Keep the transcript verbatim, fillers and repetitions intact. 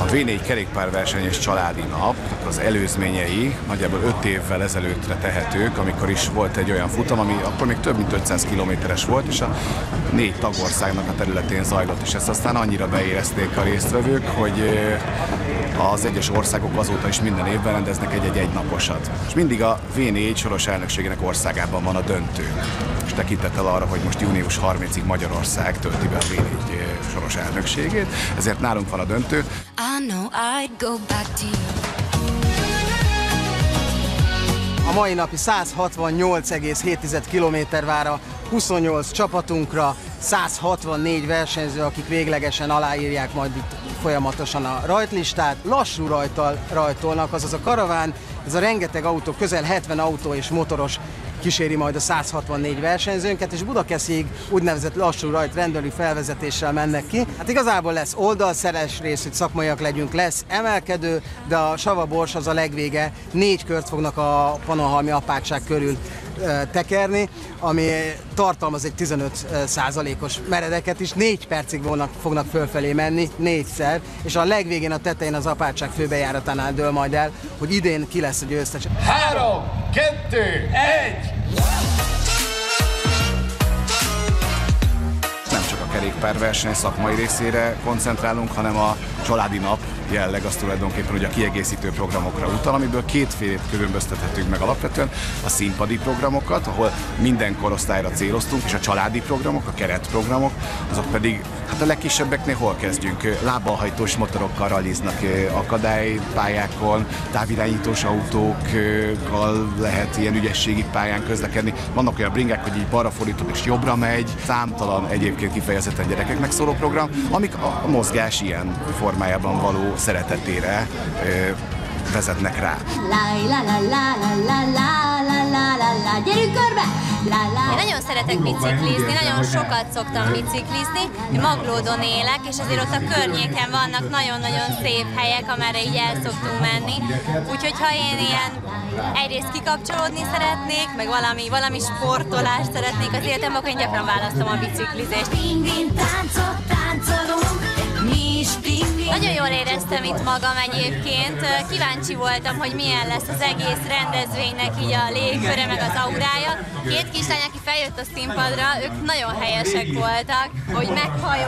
vé négy kerékpárverseny és családi nap, az előzményei nagyjából öt évvel ezelőttre tehetők, amikor is volt egy olyan futam, ami akkor még több mint ötszáz kilométeres volt, és a négy tagországnak a területén zajlott, és ezt aztán annyira beérezték a résztvevők, hogy az egyes országok azóta is minden évben rendeznek egy-egy egynaposat. És mindig a vé négy soros elnökségének országában van a döntő. És tekintettel arra, hogy most június harmincadikáig Magyarország tölti be a vé négy soros elnökségét, ezért nálunk van a döntő. A mai napi száz hatvannyolc egész hét kilométer vár a huszonnyolc csapatunkra, száz hatvannégy versenyző, akik véglegesen aláírják majd itt folyamatosan a rajtlistát. Lassú rajttal rajtolnak, azaz a karaván, ez a rengeteg autó, közel hetven autó és motoros kíséri majd a száz hatvannégy versenyzőnket, és Budakeszig úgynevezett lassú rajt rendelő felvezetéssel mennek ki. Hát igazából lesz oldalszeres rész, hogy szakmaiak legyünk, lesz emelkedő, de a Sava-Bors az a legvége, négy kört fognak a Pannonhalmi apátság körül tekerni, ami tartalmaz egy tizenöt százalékos meredeket is, négy percig fognak, fognak fölfelé menni, négyszer, és a legvégén a tetején az apátság főbejáratánál dől majd el, hogy idén ki lesz a győztes. Három, kettő, egy! Nem csak a kerékpárverseny szakmai részére koncentrálunk, hanem a családi nap jelleg az tulajdonképpen ugye a kiegészítő programokra utal, amiből kétfélét különböztethetünk meg alapvetően: a színpadi programokat, ahol minden korosztályra céloztunk, és a családi programok, a keretprogramok, azok pedig hát a legkisebbeknél hol kezdjünk? Lábbal-hajtós motorokkal ralliznak akadálypályákon, távirányítós autókkal lehet ilyen ügyességi pályán közlekedni. Vannak olyan bringák, hogy így balra fordítod és jobbra megy, számtalan egyébként kifejezetten gyerekeknek szóló program, amik a mozgás ilyen formájában való szeretetére ö, vezetnek rá. Gyerünk körbe! Én nagyon szeretek biciklizni, nagyon sokat szoktam biciklizni. Én Maglódon élek, és azért ott a környéken vannak nagyon-nagyon szép helyek, amerre így el szoktunk menni. Úgyhogy ha én ilyen egyrészt kikapcsolódni szeretnék, meg valami, valami sportolást szeretnék az életemben, akkor én gyakran választom a biciklizést. Nagyon jól éreztem itt magam egyébként, kíváncsi voltam, hogy milyen lesz az egész rendezvénynek így a légköre, meg az aurája. Két kislány, aki feljött a színpadra, ők nagyon helyesek voltak, hogy meghajol.